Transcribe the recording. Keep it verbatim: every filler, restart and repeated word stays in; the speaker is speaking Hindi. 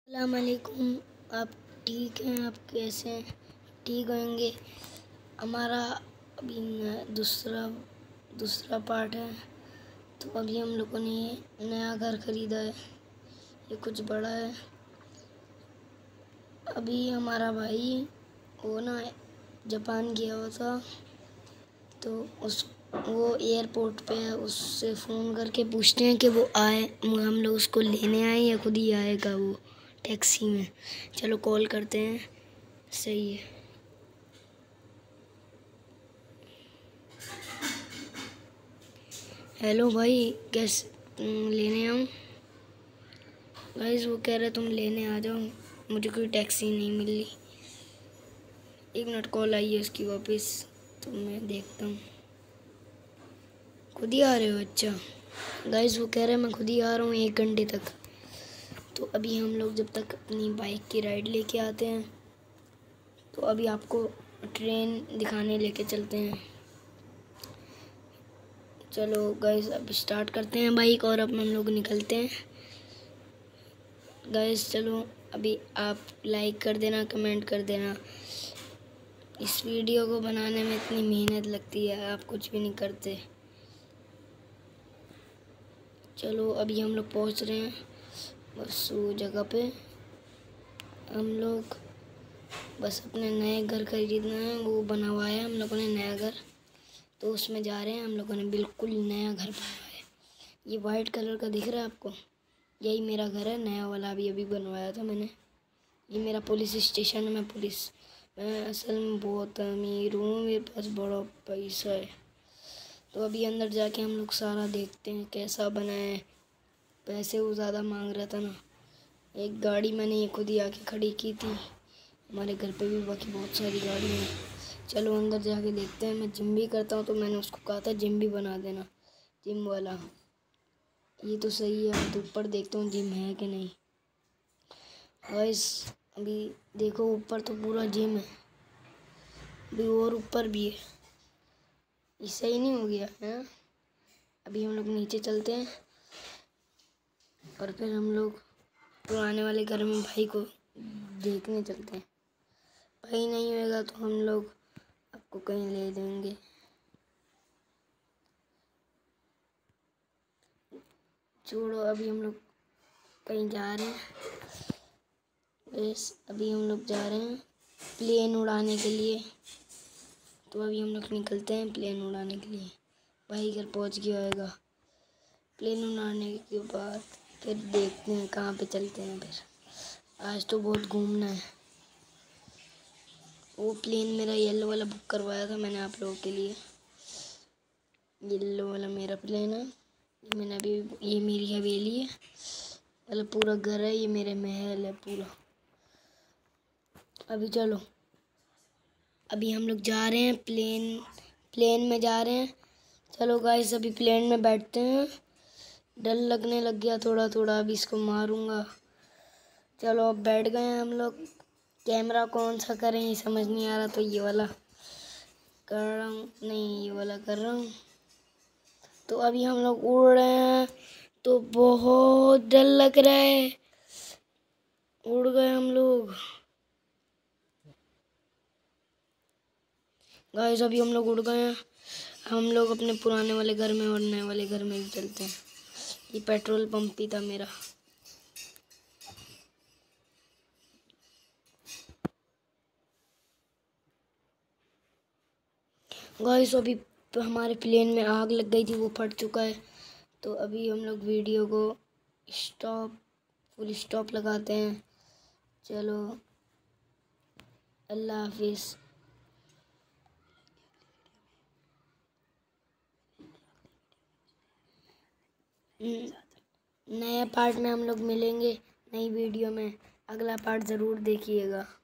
अस्सलाम वालेकुम। आप ठीक हैं? आप कैसे हैं? ठीक होंगे। हमारा अभी न- दूसरा दूसरा पार्ट है। तो अभी हम लोगों ने ये नया घर ख़रीदा है। ये कुछ बड़ा है। अभी हमारा भाई वो ना जापान गया हुआ था, तो उस वो एयरपोर्ट पे है। उससे फ़ोन करके पूछते हैं कि वो आए, हम लोग उसको लेने आए या खुद ही आएगा वो टैक्सी में। चलो कॉल करते हैं। सही है। हेलो भाई, कैसे तुम लेने आऊँ? गाइस वो कह रहे तुम लेने आ जाओ, मुझे कोई टैक्सी नहीं मिल रही। एक मिनट, कॉल आई है उसकी वापस, तो मैं देखता हूँ। खुद ही आ रहे हो? अच्छा गाइस वो कह रहे हैं मैं खुद ही आ रहा हूँ एक घंटे तक। तो अभी हम लोग जब तक अपनी बाइक की राइड लेके आते हैं, तो अभी आपको ट्रेन दिखाने लेके चलते हैं। चलो गाइस अब स्टार्ट करते हैं बाइक और अब हम लोग निकलते हैं। गाइस चलो अभी आप लाइक कर देना, कमेंट कर देना। इस वीडियो को बनाने में इतनी मेहनत लगती है, आप कुछ भी नहीं करते। चलो अभी हम लोग पहुंच रहे हैं बस वो जगह पे। हम लोग बस अपने नए घर खरीदना है, वो बना हुआ है हम लोगों ने नया घर, तो उसमें जा रहे हैं। हम लोगों ने बिल्कुल नया घर बनवाया है। ये वाइट कलर का दिख रहा है आपको? यही मेरा घर है, नया वाला अभी अभी बनवाया था मैंने। ये मेरा पुलिस स्टेशन है। मैं पुलिस मैं असल में बहुत अमीर हूँ, मेरे पास बड़ा पैसा है। तो अभी अंदर जाके हम लोग सारा देखते हैं कैसा बना है। पैसे वो ज़्यादा मांग रहा था ना। एक गाड़ी मैंने ये खुद ही आके खड़ी की थी। हमारे घर पे भी बाकी बहुत सारी गाड़ियाँ हैं। चलो अंदर जाके देखते हैं। मैं जिम भी करता हूँ, तो मैंने उसको कहा था जिम भी बना देना, जिम वाला। ये तो सही है। मैं तो ऊपर देखता हूँ जिम है कि नहीं। गाइस अभी देखो ऊपर तो पूरा जिम है, अभी और ऊपर भी है। ये सही नहीं हो गया है। अभी हम लोग नीचे चलते हैं और फिर हम लोग पुराने वाले घर में भाई को देखने चलते हैं। भाई नहीं होएगा तो हम लोग आपको कहीं ले देंगे। छोड़ो, अभी हम लोग कहीं जा रहे हैं। बस अभी हम लोग जा रहे हैं प्लेन उड़ाने के लिए। तो अभी हम लोग निकलते हैं प्लेन उड़ाने के लिए। भाई घर पहुंच गया होगा। प्लेन उड़ाने के बाद फिर देखते हैं कहाँ पे चलते हैं। फिर आज तो बहुत घूमना है। वो प्लेन मेरा येलो वाला बुक करवाया था मैंने आप लोगों के लिए। येलो वाला मेरा प्लेन है। ये मैंने अभी ये मेरी हवेली है, मतलब पूरा घर है। ये मेरे महल है पूरा। अभी चलो अभी हम लोग जा रहे हैं प्लेन प्लेन में जा रहे हैं। चलो गाइस अभी प्लेन में बैठते हैं। डर लगने लग गया थोड़ा थोड़ा, अभी इसको मारूंगा। चलो अब बैठ गए हैं हम लोग। कैमरा कौन सा करें ये समझ नहीं आ रहा, तो ये वाला कर रहा हूँ। नहीं, ये वाला कर रहा हूँ। तो अभी हम लोग उड़ रहे हैं, तो बहुत डर लग रहा है। उड़ गए हम लोग। गाइस अभी हम लोग उड़ गए हैं। हम लोग अपने पुराने वाले घर में और नए वाले घर में भी चलते हैं। ये पेट्रोल पंप ही था मेरा। गाइस अभी हमारे प्लेन में आग लग गई थी, वो फट चुका है। तो अभी हम लोग वीडियो को स्टॉप फुल स्टॉप लगाते हैं। चलो अल्लाह हाफिज़। नए पार्ट में हम लोग मिलेंगे नई वीडियो में। अगला पार्ट ज़रूर देखिएगा।